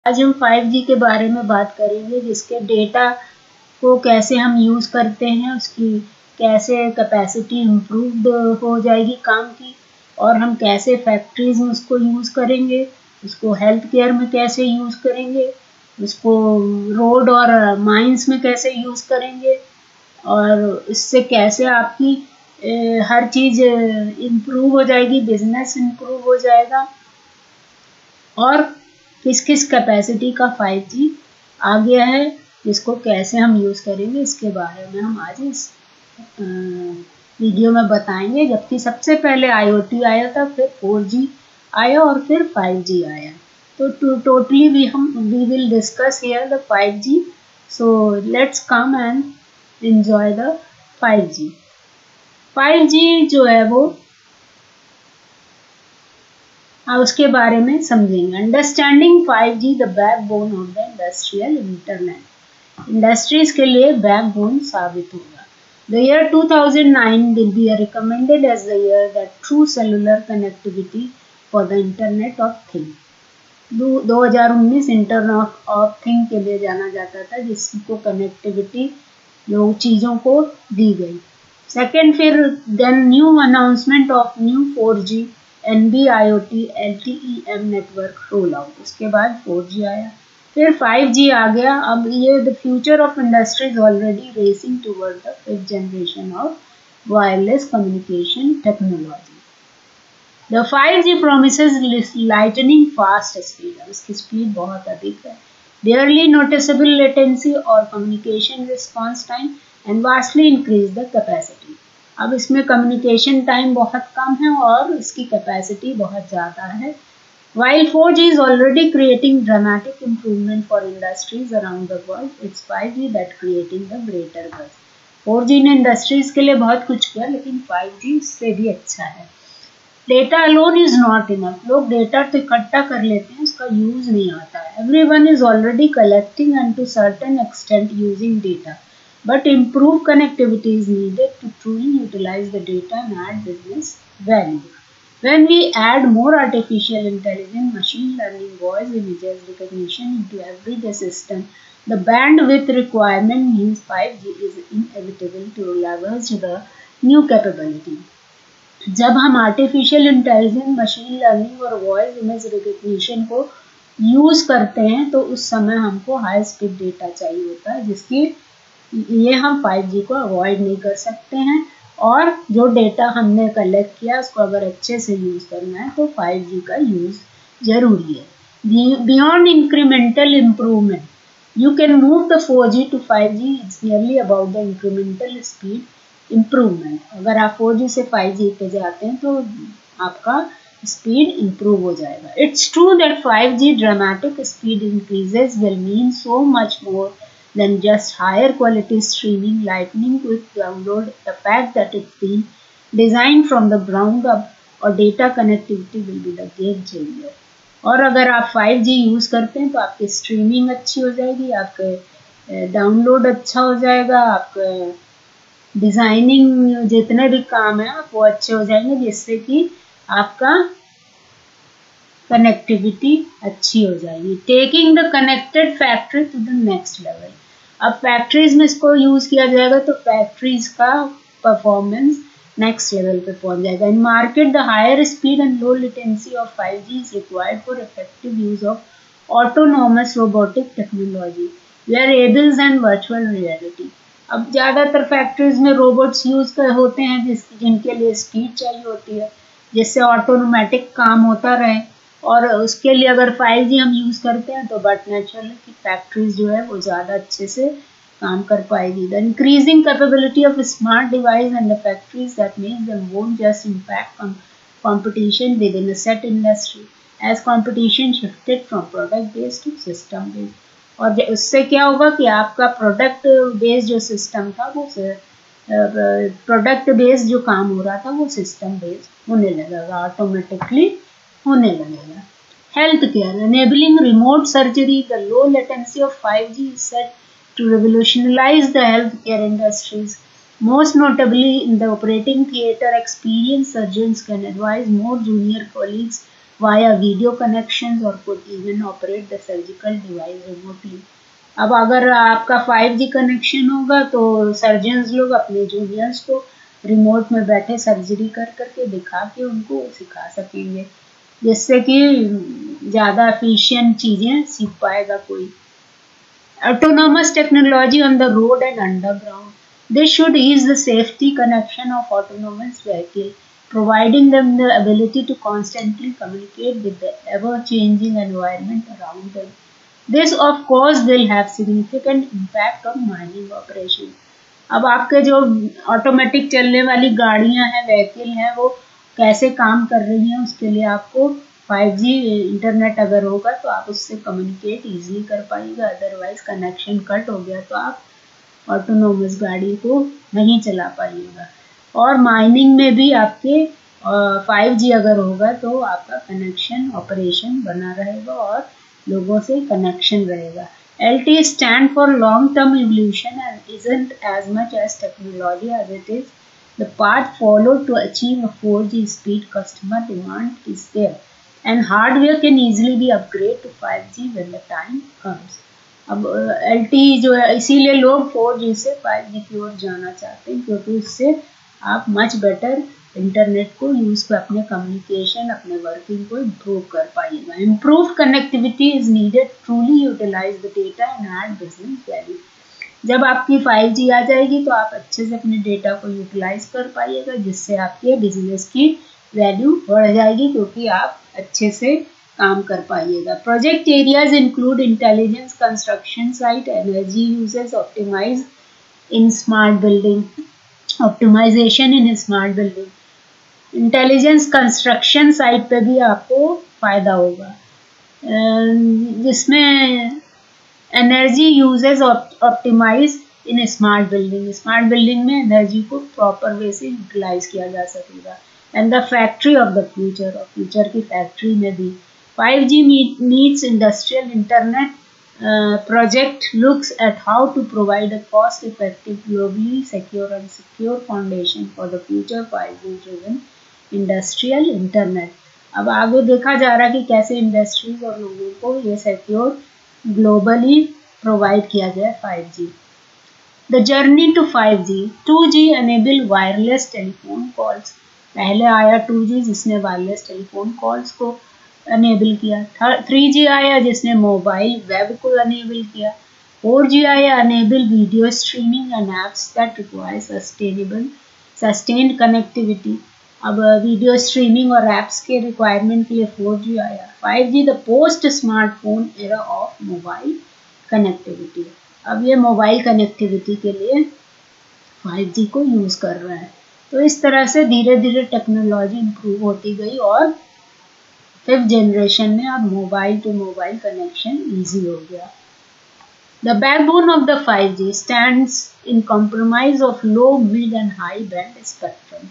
आज हम 5G के बारे में बात करेंगे, जिसके डेटा को कैसे हम यूज़ करते हैं, उसकी कैसे कैपेसिटी इम्प्रूव्ड हो जाएगी काम की, और हम कैसे फैक्ट्रीज में उसको यूज़ करेंगे, उसको हेल्थ केयर में कैसे यूज़ करेंगे, उसको रोड और माइंस में कैसे यूज़ करेंगे, और इससे कैसे आपकी हर चीज़ इम्प्रूव हो जाएगी, बिजनेस इम्प्रूव हो जाएगा, और किस किस कैपेसिटी का 5G आ गया है, जिसको कैसे हम यूज़ करेंगे, इसके बारे में हम आज इस वीडियो में बताएंगे। जबकि सबसे पहले IoT आया था, फिर 4G आया और फिर 5G आया। तो totally we will discuss here the 5G। So let's come and enjoy the 5G। 5G जो है वो उसके बारे में समझेंगे। Understanding 5G the backbone of the industrial internet. Industries के लिए बैकबोन साबित होगा। The year 2009 will be recommended as the year that true cellular connectivity for the Internet of Things। 2019 internet of thing के लिए जाना जाता था, जिसको कनेक्टिविटी जो चीज़ों को दी गई। सेकेंड, फिर then new announcement of new 4G NB-IoT LTE-M network roll out. उसके बाद 4G आया, फिर 5G आ गया। अब ये the future of industry is already racing toward the 5th generation of wireless communication technology. The 5G promises lightning fast speed। अब इसकी speed बहुत अधिक है, barely noticeable latency और communication response time and vastly increase the capacity। अब इसमें communication time बहुत कम है और इसकी कैपेसिटी बहुत ज़्यादा है। While 4G is already creating dramatic improvement for industries around the world, it's 5G that creating the greater buzz। 4G ने इंडस्ट्रीज के लिए बहुत कुछ किया, लेकिन 5G इससे भी अच्छा है। Data alone is not enough. लोग डेटा तो इकट्ठा कर लेते हैं, उसका यूज नहीं आता है। Everyone is already collecting and to certain extent using data, but improved connectivity is needed to truly utilize the data and add business value। When we add more artificial intelligence, machine learning, voice images recognition into everyday system, the bandwidth requirement means 5G is inevitable to leverage the new capability। जब हम artificial intelligence, machine learning और voice image recognition को use करते हैं, तो उस समय हमको हाई स्पीड डेटा चाहिए होता है, जिसकी ये हम 5G को अवॉइड नहीं कर सकते हैं। और जो डेटा हमने कलेक्ट किया, उसको अगर अच्छे से यूज़ करना है तो 5G का यूज़ जरूरी है। Beyond incremental improvement, you can move the 4G to 5G। It's nearly about the incremental speed improvement. अगर आप 4G से 5G पे जाते हैं तो आपका स्पीड इम्प्रूव हो जाएगा। It's true that 5G dramatic speed increases will mean so much more than just higher quality streaming, lightning quick download, the fact that it's been designed from the ground up और data connectivity will be the game changer। और अगर आप 5G use करते हैं तो आपकी streaming अच्छी हो जाएगी, आपके डाउनलोड अच्छा हो जाएगा, आपका डिज़ाइनिंग जितने भी काम है वो अच्छे हो जाएंगे, जिससे कि आपका कनेक्टिविटी अच्छी हो जाएगी। Taking the connected factory to the next level. अब फैक्ट्रीज में इसको यूज़ किया जाएगा तो फैक्ट्रीज का परफॉर्मेंस नेक्स्ट लेवल पे पहुंच जाएगा। In market the higher speed and low latency of 5G is required for effective use of autonomous robotic technology, variables and virtual reality. अब ज़्यादातर फैक्ट्रीज में रोबोट्स यूज होते हैं जिनके लिए स्पीड चाहिए होती है, जिससे ऑटोमेटिक काम होता रहे। और उसके लिए अगर 5G हम यूज़ करते हैं तो बट नेचुरल की फैक्ट्रीज जो है वो ज़्यादा अच्छे से काम कर पाएगी। The increasing capability of smart device and the factories that means them won't just impact competition with in a set industry as competition shifted from product based to system based. और उससे क्या होगा कि आपका प्रोडक्ट बेस्ड जो system था वो product based जो काम हो रहा था वो सिस्टम बेस्ड होने लगेगा, ऑटोमेटिकली होने लगेगा। Health care, enabling remote surgery, the low latency of 5G is set to revolutionize the healthcare industries. Most notably in the operating theater experience, surgeons can advise more junior colleagues via video connections or could even operate the surgical device remotely. अब अगर आपका 5G connection होगा तो surgeons लोग अपने juniors को remote में बैठे सर्जरी कर करके दिखा के उनको सिखा सकेंगे, जिससे कि ज़्यादा एफिशिएंट चीज़ें सीख पाएगा कोई. Autonomous technology on the road and underground. This should ease the safety connection of autonomous vehicle, providing them the ability to constantly communicate with the ever-changing environment around them. This of course will have significant impact on mining operation. अब आपके जो automatic चलने वाली गाड़ियां हैं, vehicle हैं, वो कैसे काम कर रही हैं, उसके लिए आपको 5G इंटरनेट अगर होगा तो आप उससे कम्युनिकेट इजीली कर पाइएगा. अदरवाइज कनेक्शन कट हो गया तो आप ऑटोनोमस गाड़ी को नहीं चला पाइएगा. और माइनिंग में भी आपके 5G अगर होगा तो आपका कनेक्शन ऑपरेशन बना रहेगा और लोगों से कनेक्शन रहेगा. LT stand for long-term evolution and isn't as much as technology as it is the path followed to achieve a 4G speed. Customer demand is there and hardware can easily be upgraded to 5G when the time comes. अब LT जो है, इसीलिए लोग 4G से 5G की ओर जाना चाहते हैं, क्योंकि उससे आप मच बेटर इंटरनेट को यूज़ कर अपने कम्युनिकेशन, अपने वर्किंग को इम्प्रूव कर पाइएगा. Improve connectivity is needed truly utilize the data and add business value. जब आपकी 5G आ जाएगी तो आप अच्छे से अपने डेटा को यूटिलाइज कर पाइएगा, जिससे आपके बिजनेस की वैल्यू बढ़ जाएगी, क्योंकि आप अच्छे से काम कर पाइएगा. Project areas include intelligence construction site, energy usages optimize in smart building, optimization in smart building. Intelligence construction site पे भी आपको फ़ायदा होगा, जिसमें energy usages optimize in smart building. Smart building में एनर्जी को प्रॉपर वे से यूटिलाइज किया जा सकेगा. And the factory of the future, और फ्यूचर की फैक्ट्री में भी 5G meets industrial internet project looks at how to provide a cost-effective, globally secure and secure foundation for the future 5G-driven industrial internet. अब आगे देखा जा रहा है कि कैसे इंडस्ट्रीज और लोगों को ये सिक्योर ग्लोबली प्रोवाइड किया जाए 5G. The journey to 5G. 2G enable wireless telephone calls. पहले आया 2G जिसने वायरलेस टेलीफोन कॉल्स को अनेबल किया. 3G आया जिसने मोबाइल वेब को अनेबल किया. 4G आया enable video streaming and apps that require sustained connectivity. अब वीडियो स्ट्रीमिंग और एप्स के रिक्वायरमेंट के लिए 4G आया. 5G the post smartphone era of mobile connectivity. अब ये मोबाइल कनेक्टिविटी के लिए 5G को यूज़ कर रहा है. तो इस तरह से धीरे धीरे टेक्नोलॉजी इम्प्रूव होती गई और 5th जनरेशन में अब mobile to mobile connection easy हो गया. The backbone of the 5G stands in compromise of low, mid and high band spectrum.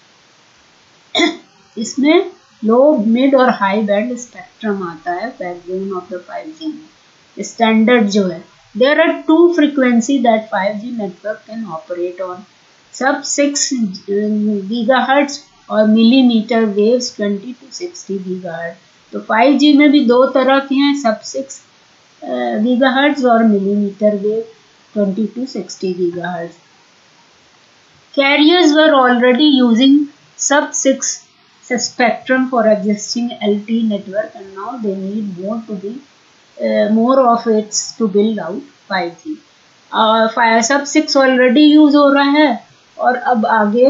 इसमें लो, मिड और हाई बैंड स्पेक्ट्रम आता है बैकबोन ऑफ द 5G में. Standard जो है, there are 2 frequency that 5G network can operate on. Sub 6 gigahertz और millimetre waves 20 to 60 gigahertz. तो 5G में भी 2 तरह के हैं, सब 6 गीगाहर्ट्ज और millimetre wave 20 to 60 gigahertz. Carriers were already using sub-6 spectrum for existing LTE network and now they need more of it to build out 5G. sub-6 already use हो रहा है और अब आगे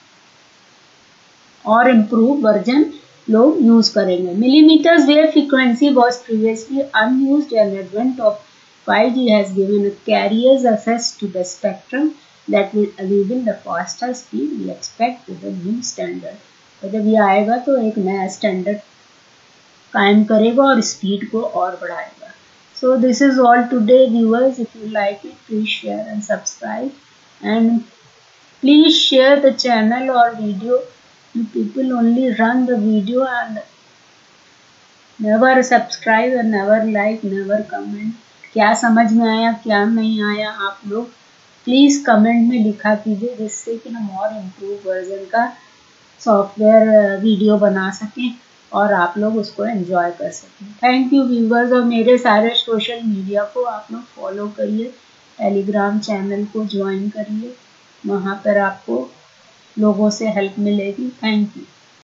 और इम्प्रूव वर्जन लोग use करेंगे. Millimetre wave frequency was previously unused and advent of 5G has given carriers access to the spectrum that will enable the faster speed we expect with the new standard. तो जब ये आएगा तो एक नया standard कायम करेगा और स्पीड को और बढ़ाएगा. So this is all today viewers. If you like it, please share and subscribe and please share the channel or video. You people only run the video and never subscribe and never like, never comment. क्या समझ में आया क्या नहीं आया आप लोग please comment में लिखा कीजिए, जिससे कि हम और इम्प्रूव वर्जन का सॉफ्टवेयर वीडियो बना सकें और आप लोग उसको एंजॉय कर सकें। थैंक यू व्यूवर्स, और मेरे सारे सोशल मीडिया को आप लोग फॉलो करिए, टेलीग्राम चैनल को ज्वाइन करिए, वहाँ पर आपको लोगों से हेल्प मिलेगी। Thank you.